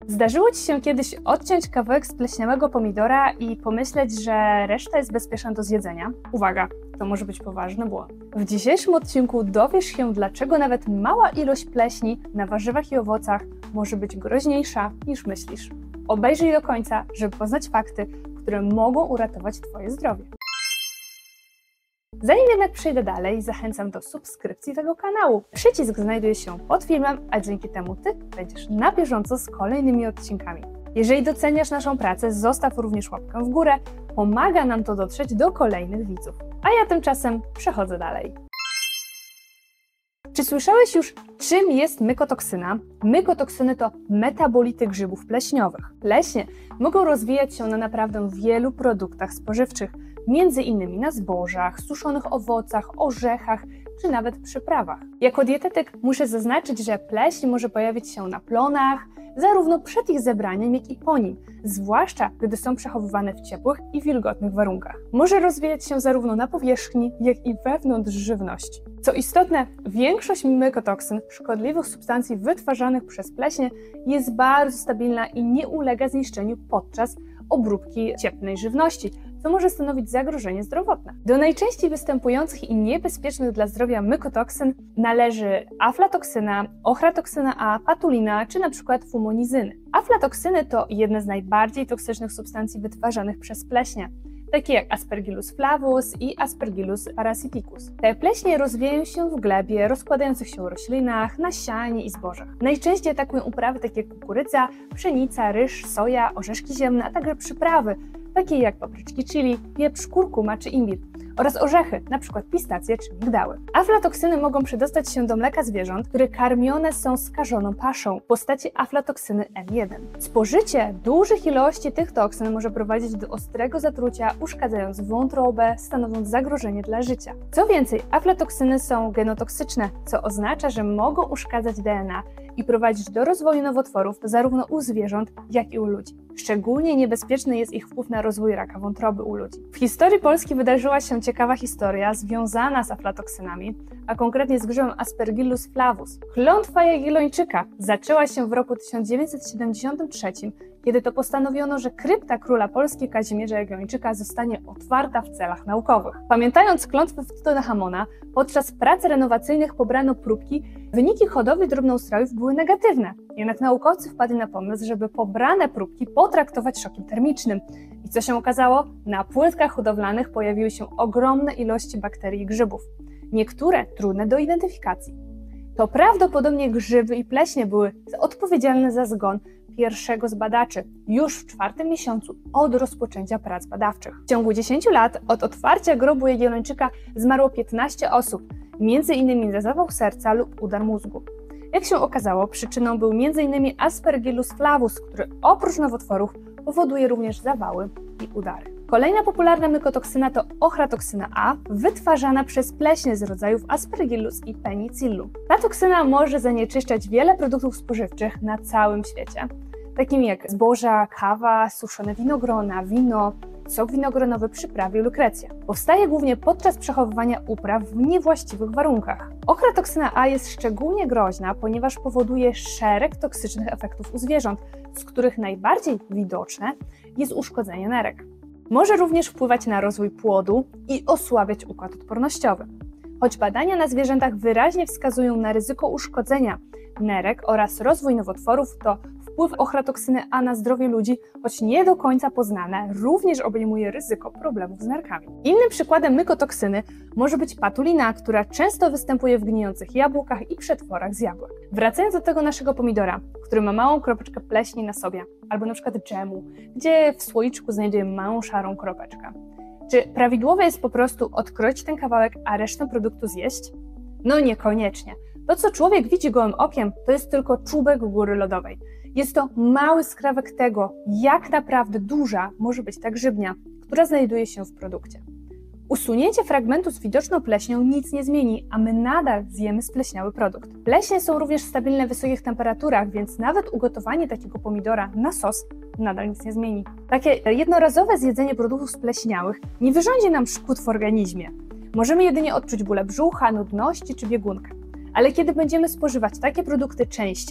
Zdarzyło Ci się kiedyś odciąć kawałek spleśniałego pomidora i pomyśleć, że reszta jest bezpieczna do zjedzenia? Uwaga, to może być poważny błąd. W dzisiejszym odcinku dowiesz się, dlaczego nawet mała ilość pleśni na warzywach i owocach może być groźniejsza niż myślisz. Obejrzyj do końca, żeby poznać fakty, które mogą uratować Twoje zdrowie. Zanim jednak przejdę dalej, zachęcam do subskrypcji tego kanału. Przycisk znajduje się pod filmem, a dzięki temu Ty będziesz na bieżąco z kolejnymi odcinkami. Jeżeli doceniasz naszą pracę, zostaw również łapkę w górę, pomaga nam to dotrzeć do kolejnych widzów. A ja tymczasem przechodzę dalej. Czy słyszałeś już, czym jest mykotoksyna? Mykotoksyny to metabolity grzybów pleśniowych. Pleśnie mogą rozwijać się na naprawdę wielu produktach spożywczych, między innymi na zbożach, suszonych owocach, orzechach czy nawet przyprawach. Jako dietetyk muszę zaznaczyć, że pleśń może pojawić się na plonach, zarówno przed ich zebraniem, jak i po nim, zwłaszcza gdy są przechowywane w ciepłych i wilgotnych warunkach. Może rozwijać się zarówno na powierzchni, jak i wewnątrz żywności. Co istotne, większość mykotoksyn, szkodliwych substancji wytwarzanych przez pleśnie, jest bardzo stabilna i nie ulega zniszczeniu podczas obróbki cieplnej żywności, co może stanowić zagrożenie zdrowotne. Do najczęściej występujących i niebezpiecznych dla zdrowia mykotoksyn należy aflatoksyna, ochratoksyna A, patulina czy np. fumonizyny. Aflatoksyny to jedne z najbardziej toksycznych substancji wytwarzanych przez pleśnie, takie jak Aspergillus flavus i Aspergillus parasiticus. Te pleśnie rozwijają się w glebie, rozkładających się roślinach, nasianie i zbożach. Najczęściej atakują uprawy takie jak kukurydza, pszenica, ryż, soja, orzeszki ziemne, a także przyprawy, takie jak papryczki chili, pieprz, kurkuma czy imbir oraz orzechy, np. pistacje czy migdały. Aflatoksyny mogą przedostać się do mleka zwierząt, które karmione są skażoną paszą w postaci aflatoksyny M1. Spożycie dużych ilości tych toksyn może prowadzić do ostrego zatrucia, uszkadzając wątrobę, stanowiąc zagrożenie dla życia. Co więcej, aflatoksyny są genotoksyczne, co oznacza, że mogą uszkadzać DNA i prowadzić do rozwoju nowotworów zarówno u zwierząt, jak i u ludzi. Szczególnie niebezpieczny jest ich wpływ na rozwój raka wątroby u ludzi. W historii Polski wydarzyła się ciekawa historia związana z aflatoksynami, a konkretnie z grzybem Aspergillus flavus. Klątwa Jagiellończyka zaczęła się w roku 1973, kiedy to postanowiono, że krypta króla Polski Kazimierza Jagiellończyka zostanie otwarta w celach naukowych. Pamiętając klątwę Tutenhamona, podczas prac renowacyjnych pobrano próbki, wyniki hodowli drobnoustrojów były negatywne. Jednak naukowcy wpadli na pomysł, żeby pobrane próbki potraktować szokiem termicznym. I co się okazało? Na płytkach hodowlanych pojawiły się ogromne ilości bakterii i grzybów. Niektóre trudne do identyfikacji. To prawdopodobnie grzyby i pleśnie były odpowiedzialne za zgon pierwszego z badaczy już w 4. miesiącu od rozpoczęcia prac badawczych. W ciągu 10 lat od otwarcia grobu Jagiellończyka zmarło 15 osób, m.in. za zawał serca lub udar mózgu. Jak się okazało, przyczyną był m.in. Aspergillus flavus, który oprócz nowotworów powoduje również zawały i udary. Kolejna popularna mykotoksyna to ochratoksyna A, wytwarzana przez pleśnie z rodzajów Aspergillus i Penicillum. Ta toksyna może zanieczyszczać wiele produktów spożywczych na całym świecie, takimi jak zboża, kawa, suszone winogrona, wino, sok winogronowy, przyprawy i lukrecja. Powstaje głównie podczas przechowywania upraw w niewłaściwych warunkach. Ochratoksyna A jest szczególnie groźna, ponieważ powoduje szereg toksycznych efektów u zwierząt, z których najbardziej widoczne jest uszkodzenie nerek. Może również wpływać na rozwój płodu i osłabiać układ odpornościowy. Choć badania na zwierzętach wyraźnie wskazują na ryzyko uszkodzenia nerek oraz rozwój nowotworów, to wpływ ochratoksyny A na zdrowie ludzi, choć nie do końca poznane, również obejmuje ryzyko problemów z nerkami. Innym przykładem mykotoksyny może być patulina, która często występuje w gnijących jabłkach i przetworach z jabłek. Wracając do tego naszego pomidora, który ma małą kropeczkę pleśni na sobie, albo na przykład dżemu, gdzie w słoiczku znajdujemy małą szarą kropeczkę. Czy prawidłowe jest po prostu odkroić ten kawałek, a resztę produktu zjeść? No niekoniecznie. To, co człowiek widzi gołym okiem, to jest tylko czubek góry lodowej. Jest to mały skrawek tego, jak naprawdę duża może być ta grzybnia, która znajduje się w produkcie. Usunięcie fragmentu z widoczną pleśnią nic nie zmieni, a my nadal zjemy spleśniały produkt. Pleśnie są również stabilne w wysokich temperaturach, więc nawet ugotowanie takiego pomidora na sos nadal nic nie zmieni. Takie jednorazowe zjedzenie produktów spleśniałych nie wyrządzi nam szkód w organizmie. Możemy jedynie odczuć bóle brzucha, nudności czy biegunkę. Ale kiedy będziemy spożywać takie produkty częściej,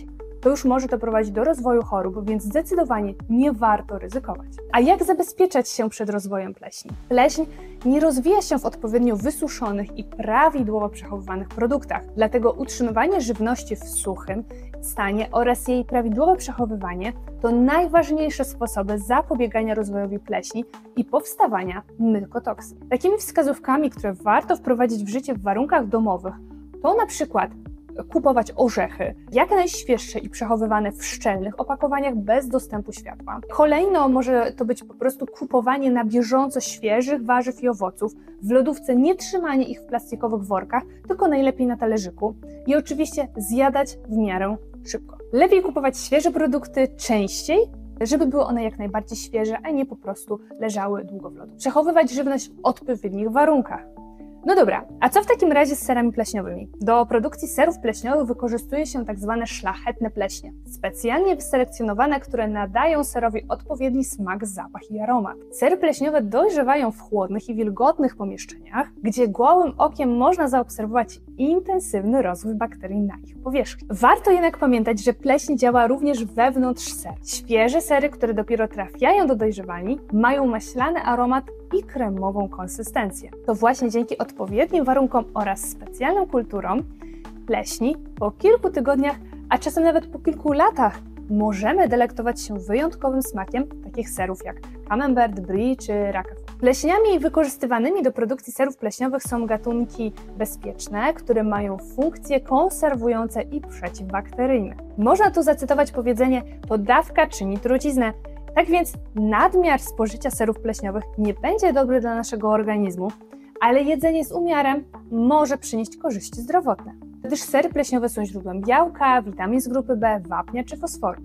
to już może to prowadzić do rozwoju chorób, więc zdecydowanie nie warto ryzykować. A jak zabezpieczać się przed rozwojem pleśni? Pleśń nie rozwija się w odpowiednio wysuszonych i prawidłowo przechowywanych produktach, dlatego utrzymywanie żywności w suchym stanie oraz jej prawidłowe przechowywanie to najważniejsze sposoby zapobiegania rozwojowi pleśni i powstawania mykotoksyn. Takimi wskazówkami, które warto wprowadzić w życie w warunkach domowych, to na przykład kupować orzechy jak najświeższe i przechowywane w szczelnych opakowaniach bez dostępu światła. Kolejno może to być po prostu kupowanie na bieżąco świeżych warzyw i owoców, w lodówce nie trzymanie ich w plastikowych workach, tylko najlepiej na talerzyku i oczywiście zjadać w miarę szybko. Lepiej kupować świeże produkty częściej, żeby były one jak najbardziej świeże, a nie po prostu leżały długo w lodu. Przechowywać żywność w odpowiednich warunkach. No dobra, a co w takim razie z serami pleśniowymi? Do produkcji serów pleśniowych wykorzystuje się tak zwane szlachetne pleśnie, specjalnie wyselekcjonowane, które nadają serowi odpowiedni smak, zapach i aromat. Sery pleśniowe dojrzewają w chłodnych i wilgotnych pomieszczeniach, gdzie gołym okiem można zaobserwować intensywny rozwój bakterii na ich powierzchni. Warto jednak pamiętać, że pleśń działa również wewnątrz ser. Świeże sery, które dopiero trafiają do dojrzewalni, mają maślany aromat i kremową konsystencję. To właśnie dzięki odpowiednim warunkom oraz specjalnym kulturom pleśni po kilku tygodniach, a czasem nawet po kilku latach możemy delektować się wyjątkowym smakiem takich serów jak camembert, brie czy roquefort. Pleśniami wykorzystywanymi do produkcji serów pleśniowych są gatunki bezpieczne, które mają funkcje konserwujące i przeciwbakteryjne. Można tu zacytować powiedzenie: podawka czyni truciznę. Tak więc nadmiar spożycia serów pleśniowych nie będzie dobry dla naszego organizmu, ale jedzenie z umiarem może przynieść korzyści zdrowotne, gdyż sery pleśniowe są źródłem białka, witamin z grupy B, wapnia czy fosforu.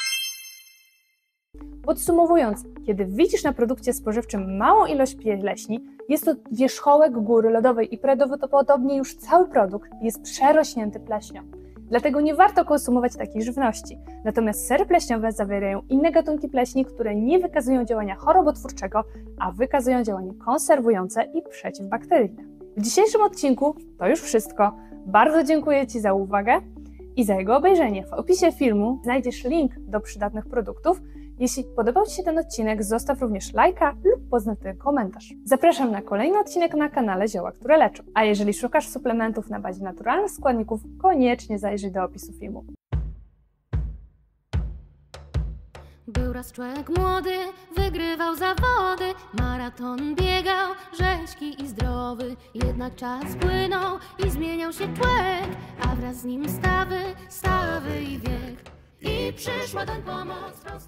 Podsumowując, kiedy widzisz na produkcie spożywczym małą ilość pleśni, jest to wierzchołek góry lodowej i prawdopodobnie już cały produkt jest przerośnięty pleśnią. Dlatego nie warto konsumować takiej żywności. Natomiast sery pleśniowe zawierają inne gatunki pleśni, które nie wykazują działania chorobotwórczego, a wykazują działanie konserwujące i przeciwbakteryjne. W dzisiejszym odcinku to już wszystko. Bardzo dziękuję Ci za uwagę i za jego obejrzenie. W opisie filmu znajdziesz link do przydatnych produktów. Jeśli podobał Ci się ten odcinek, zostaw również lajka lub pozytywny komentarz. Zapraszam na kolejny odcinek na kanale Zioła, które leczą. A jeżeli szukasz suplementów na bazie naturalnych składników, koniecznie zajrzyj do opisu filmu. Był raz człowiek młody, wygrywał zawody, maraton biegał, rzeźki i zdrowy. Jednak czas płynął i zmieniał się człowiek, a wraz z nim stawy i wiek. I przyszła doń pomoc.